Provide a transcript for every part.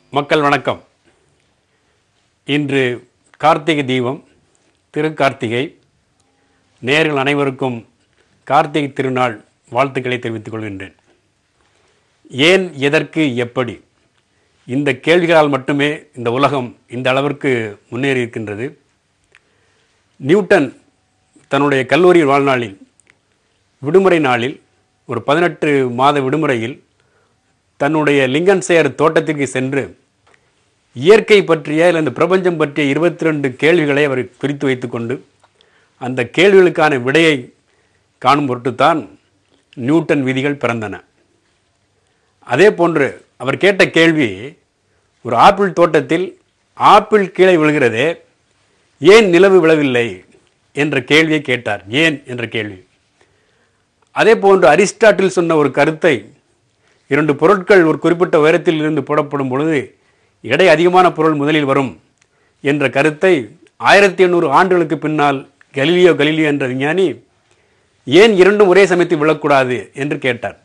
மக்கள் வணக்கம். இன்று கார்த்திகை தீபம், திருக்கார்த்திகை. நேயர்கள் அனைவருக்கும் கார்த்திகை திருநாள் வாழ்த்துக்களை தெரிவித்துக் கொள்கின்றேன். ஏன், எதற்கு, எப்படி, இந்த கேள்விகளால் மட்டுமே இந்த உலகம் இந்த அளவிற்கு முன்னேறி இருக்கின்றது. நியூட்டன் தன்னுடைய கல்லூரி வாழ்நாளில் விடுமுறை நாளில் ஒரு 18 மாத விடுமுறையில் தன்னுடைய லிங்கன்ஷயர் தோட்டத்திற்கு சென்று இயற்கை பற்றிய இல்லை இந்த பிரபஞ்சம் பற்றிய 22 கேள்விகளை அவர் குறித்து வைத்துக்கொண்டு அந்த கேள்விகளுக்கான விடையை காணும் பொருட்டுத்தான் நியூட்டன் விதிகள் பிறந்தன. அதே போன்று அவர் கேட்ட கேள்வி, ஒரு ஆப்பிள் தோட்டத்தில் ஆப்பிள் கீழே விழுகிறதே, ஏன் நிலவு விழவில்லை என்ற கேள்வியை கேட்டார். ஏன் என்ற கேள்வி. அதே போன்று அரிஸ்டாட்டில் சொன்ன ஒரு கருத்தை, 2 பொருட்கள் ஒரு குறிப்பிட்ட உயரத்தில் இருந்து போடப்படும் பொழுது எடை அதிகமான பொருள் முதலில் வரும் என்ற கருத்தை 1800 ஆண்டுகளுக்கு பின்னால் கலீலியோ என்ற விஞ்ஞானி ஏன் இரண்டும் ஒரே சமயத்தில் விழக்கூடாது என்று கேட்டார்.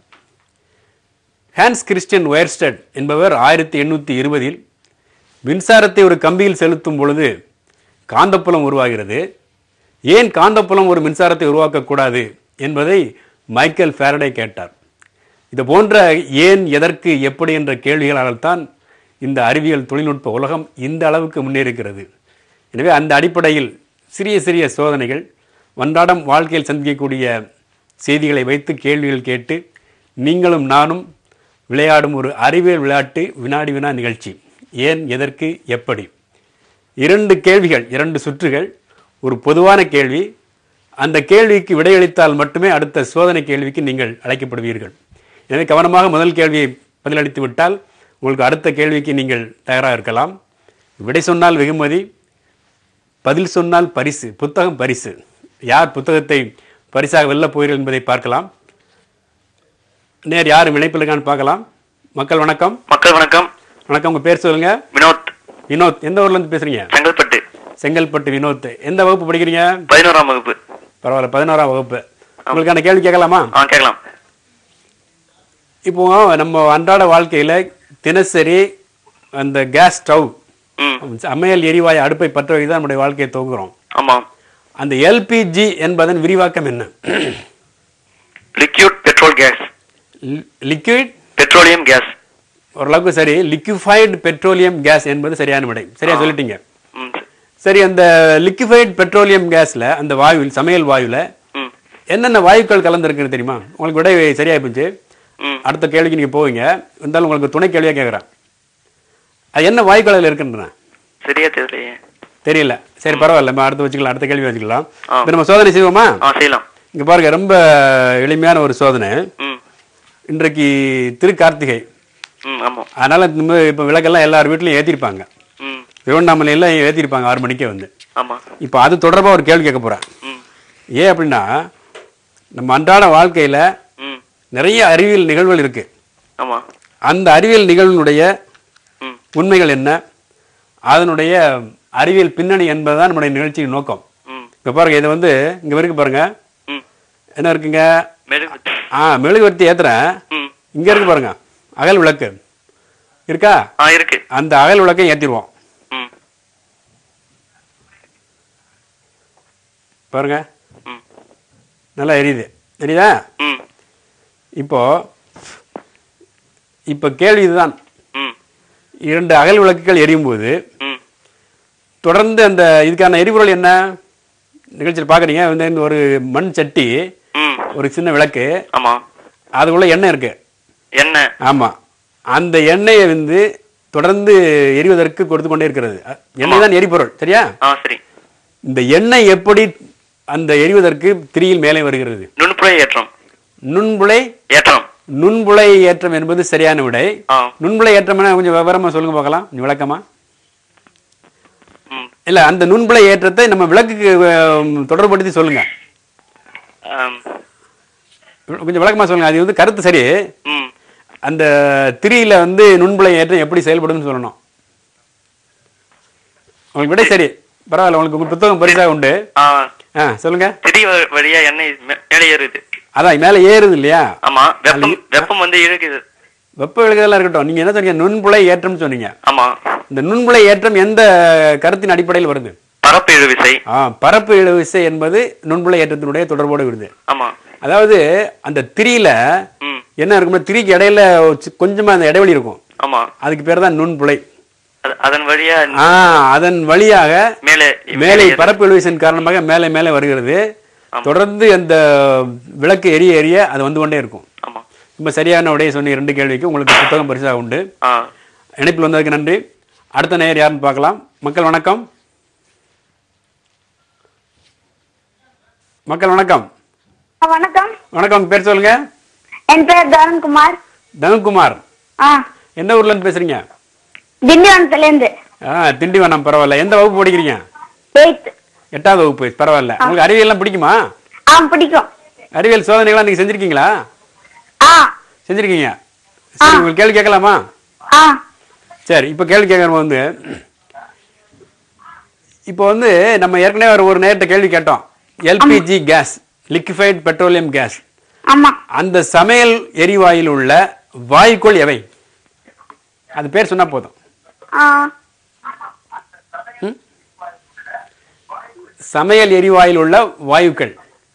ஹான்ஸ் கிறிஸ்டியன் ஒயர்ஸ்டட் என்பவர் 1820 மின்சாரத்தை ஒரு கம்பியில் செலுத்தும் பொழுது காந்தப்புலம் உருவாகிறது, ஏன் காந்தப்புலம் ஒரு மின்சாரத்தை உருவாக்கக்கூடாது என்பதை மைக்கேல் ஃபாரடே கேட்டார். இது போன்ற ஏன், எதற்கு, எப்படி என்ற கேள்விகளால் தான் இந்த அறிவியல் தொழில்நுட்ப உலகம் இந்த அளவுக்கு முன்னேறுகிறது. எனவே அந்த அடிப்படையில் சிறிய சிறிய சோதனைகள், அன்றாடம் வாழ்க்கையில் சந்திக்கக்கூடிய செய்திகளை வைத்து கேள்விகள் கேட்டு நீங்களும் நானும் விளையாடும் ஒரு அறிவியல் விளையாட்டு வினாடி வினா நிகழ்ச்சி. ஏன், எதற்கு, எப்படி, 2 கேள்விகள், 2 சுற்றுகள், ஒரு பொதுவான கேள்வி. அந்த கேள்விக்கு விடையளித்தால் மட்டுமே அடுத்த சோதனை கேள்விக்கு நீங்கள் அழைக்கப்படுவீர்கள். எனவே கவனமாக முதல் கேள்வியை பதிலளித்து விட்டால் உங்களுக்கு அடுத்த கேள்விக்கு நீங்கள் தயாராக இருக்கலாம். விடை சொன்னால் வெகுமதி, பதில் சொன்னால் பரிசு, புத்தகம் பரிசு. யார் புத்தகத்தை பரிசாக வெல்ல போகிறீர்கள் என்பதை பார்க்கலாம். நேர் யாரும் இணைப்பில் இருக்கான்னு பார்க்கலாம். மக்கள் வணக்கம். மக்கள் வணக்கம். வணக்கம். உங்கள் பேர் சொல்லுங்க. வினோத். வினோத், எந்த ஊர்லேருந்து பேசுகிறீங்க? செங்கல்பட்டு. செங்கல்பட்டு வினோத். எந்த வகுப்பு படிக்கிறீங்க? 11ஆம் வகுப்பு. பரவாயில்ல, 11ஆம் வகுப்பு. உங்களுக்கான கேள்வி கேட்கலாமா? கேட்கலாம். இப்போ நம்ம அன்றாட வாழ்க்கையில் தினசரி அந்த கேஸ் ஸ்டவ், சமையல் எரிவாயு அடுப்பை பற்ற வைத்து தான் நம்முடைய வாழ்க்கையை துவங்குறோம். ஆமாம். அந்த எல்பிஜி என்பதன் விரிவாக்கம் என்ன? Liquid petrol gas. Liquid petroleum gas. ஓரளவுக்கு சரி. லிக்விஃபைடு பெட்ரோலியம் கேஸ் என்பது சரியான விடை. சரியா சொல்லிட்டீங்க. சரி, அந்த லிக்விஃபைடு பெட்ரோலியம் கேஸ்ல, அந்த வாயுவில், சமையல் வாயுல என்னென்ன வாயுக்கள் கலந்துருக்குன்னு தெரியுமா? உங்களுக்கு விடை சரியா போச்சு. அடுத்த கேள்விக்கு நீங்க போவீங்க. இருந்தாலும் உங்களுக்கு துணை கேள்வியா கேட்குறேன். அது என்ன வாயுக்கள் அதில் இருக்குன்றன? சரியா தெரியலையே. தெரியல. சரி, பரவாயில்ல, நம்ம அடுத்து வச்சுக்கலாம், அடுத்த கேள்வி வச்சுக்கலாம். இப்போ நம்ம சோதனை செய்வோமா? செய்யலாம். இங்க பாருங்க, ரொம்ப எளிமையான ஒரு சோதனை. இன்றைக்கு திருக்கார்த்திகை. அதனால இப்போ விளக்கெல்லாம் எல்லார் வீட்லையும் ஏற்றிருப்பாங்க. திருவண்ணாமலை எல்லாம் ஏற்றிருப்பாங்க 6 மணிக்கே வந்து. இப்போ அது தொடர்பாக ஒரு கேள்வி கேட்க போறேன். ஏன் அப்படின்னா, நம்ம அன்றாட வாழ்க்கையில நிறைய அறிவியல் நிகழ்வுகள் இருக்கு. அந்த அறிவியல் நிகழ்வுடைய உண்மைகள் என்ன, அதனுடைய அறிவியல் பின்னணி என்பதுதான் நம்முடைய நிகழ்ச்சியின் நோக்கம். இப்ப பாருங்க, இது வந்து இங்க இருக்கு பாருங்க, என்ன இருக்குங்க? மெழுகுவர்த்தி ஏத்துறேன். இங்க இருக்கு பாருங்க, அகல் விளக்கு இருக்கா? இருக்கு. அந்த அகல் விளக்கை ஏத்திடுவோம். பாருங்க, நல்லா எரியுது. தெரியுதா? இப்போ கேள்வி இதுதான். 2 அகல் விளக்குகள் எரியும் போது தொடர்ந்து அந்த இதுக்கான எரிபொருள் என்ன? நிகழ்ச்சியில் பாக்குறீங்க, இந்த ஒரு மண் சட்டி, ஒரு சின்ன விளக்கு, அதுக்குள்ள எண்ணெய் இருக்கு. எண்ணெய். ஆமா. அந்த எண்ணெயை வந்து தொடர்ந்து எரிவதற்கு கொடுத்து கொண்டே இருக்கிறது. எண்ணெய் தான் எரிபொருள். சரியா? சரி. இந்த எண்ணெய் எப்படி அந்த எரிவதற்கு திரியில் மேலே வருகிறது? நுண்புழை ஏற்றம். நுண்புழை ஏற்றம். நுண்புழை ஏற்றம் என்பது சரியான விடை. நுண்புழை ஏற்றம் கொஞ்சம் விவரமா சொல்லுங்க பார்க்கலாம், விளக்கமா. இல்ல, அந்த நுண்புழை ஏற்றத்தை நம்ம விளக்குக்கு தொடர்புபடுத்தி சொல்லுங்க. கொஞ்சம் விளக்கமா சொல்லுங்க. அது வந்து கருத்து சரி. அந்த திரியில வந்து நுண்புழை ஏற்றம் எப்படி செயல்படுதுன்னு சொல்லணும். உங்களுக்கு விடை சரி, பரவாயில்ல. உங்களுக்கு புத்தகம் பரிசாக உண்டு. சொல்லுங்க. திரி வழியா எண்ணெய் மேலே ஏறுது. அதான் மேல ஏறுது இல்லையா? ஆமா. வெப்பம் வந்து இழுக்குது. வெப்ப விலகுதெல்லாம் இருக்கட்டும், நீங்க என்ன சொன்னீங்க? நுண்புலை ஏற்றம்னு சொன்னீங்க. ஆமா. இந்த நுண்புலை ஏற்றம் எந்த கருத்தின் அடிப்படையில் வருது? பரப்பு இழுவிசை. பரப்பு இழுவிசை என்பது நுண்புலை ஏற்றத்தினுடைய தொடர்போடு வருது. ஆமா. அதாவது அந்த திரியில என்ன இருக்கும்னா, திரிக்கு இடையில கொஞ்சமா அந்த இடைவெளி இருக்கும். ஆமா. அதுக்கு பேர் தான் நுண்புலை. அதன் வழியாக மேலே பரப்பு இழுவிசையின் காரணமாக மேலே மேலே வருகிறது. தொடர்ந்து அந்த விளக்கு எரிய எரிய அது வந்து கொண்டே இருக்கும். ரொம்ப சரியான உடைய சொன்ன 2 கேள்விக்கு உங்களுக்கு புத்தகம் பரிசாக உண்டு. இணைப்பில் வந்ததுக்கு நன்றி. அடுத்த நேயர் யாருன்னு பார்க்கலாம். மக்கள் வணக்கம். மக்கள் வணக்கம். வணக்கம். வணக்கம். பேர் சொல்லுங்க. என் பேர் தருண்குமார். தருண்குமார், என்ன ஊர்ல இருந்து பேசுறீங்க? திண்டிவனத்துல இருந்து. திண்டிவனம். பரவாயில்ல. எந்த வகுப்பு படிக்கிறீங்க? 8வது வகுப்பு. பரவாயில்ல. உங்களுக்கு அறிவியல் எல்லாம் பிடிக்குமா? பிடிக்கும். அறிவியல் சோதனைகள்லாம் நீங்க செஞ்சிருக்கீங்களா? செஞ்சிருக்கீங்க. சரி, உங்களுக்கு கேள்வி கேட்கலாமா? சரி, இப்ப கேள்வி கேட்கறது வந்து, இப்போ வந்து நம்ம ஏற்கனவே ஒரு நேரத்தை கேள்வி கேட்டோம். LPG gas, liquefied petroleum gas, அந்த சமையல் எரிவாயில் உள்ள வாயுக்கள் எவை? அது பேர் சொன்னா போதும். சமையல் எரிவாயில் உள்ள வாயுக்கள்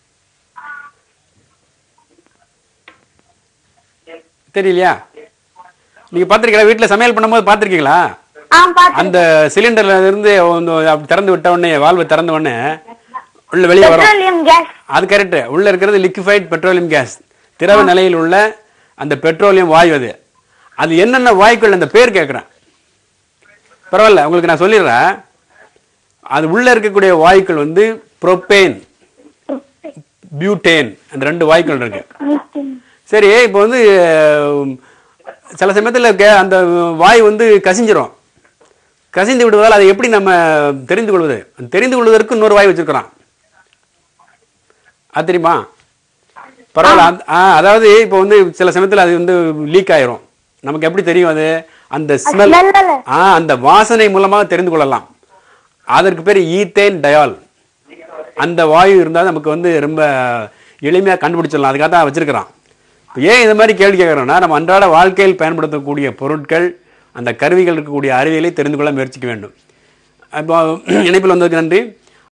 தெரியலையா? நீங்க பாத்திருக்கீங்களா? வீட்டுல சமையல் பண்ணும்போது பாத்திருக்கீங்களா? அந்த சிலிண்டர்ல இருந்து திறந்து விட்ட உடனே, வால்வு திறந்த உடனே உள்ள வெளியே வரும். அது கரெக்ட். உள்ள இருக்கிறது லிக்விஃபைட் பெட்ரோலியம் கேஸ், திரவ நிலையில் உள்ள அந்த பெட்ரோலியம் வாயு. அது அது என்னென்ன வாயுக்கள், அந்த பேர் கேட்கிறேன். பரவாயில்ல, உங்களுக்கு நான் சொல்லிடுறேன். அது உள்ள இருக்கக்கூடிய வாயுக்கள் வந்து புரோப்பேன், பியூட்டேன், அந்த 2 வாயுக்கள் இருக்கு. சரி, இப்போ வந்து சில சமயத்தில் அந்த வாயு வந்து கசிஞ்சிரும். கசிந்து விடுவதால் அதை எப்படி நம்ம தெரிந்து கொள்வது? தெரிந்து கொள்வதற்கு இன்னொரு வாயு வச்சிருக்கிறோம். அது தெரியுமா? பரவாயில்ல. அதாவது இப்போ வந்து சில சமயத்தில் அது வந்து லீக் ஆயிரும். நமக்கு எப்படி தெரியும்? அது அந்த ஸ்மெல், அந்த வாசனை மூலமாக தெரிந்து கொள்ளலாம். அதற்கு பேர் ஈத்தேன் டயால். அந்த வாயு இருந்தால் நமக்கு வந்து ரொம்ப எளிமையாக கண்டுபிடிச்சிடலாம். அதுக்காக தான் வச்சிருக்கிறான். ஏன் இந்த மாதிரி கேள்வி கேட்குறோம்னா, நம்ம அன்றாட வாழ்க்கையில் பயன்படுத்தக்கூடிய பொருட்கள், அந்த கருவிகள் இருக்கக்கூடிய அறிவியலை தெரிந்து கொள்ள முயற்சிக்க வேண்டும். இப்போ இணைப்பில் வந்ததுக்கு நன்றி.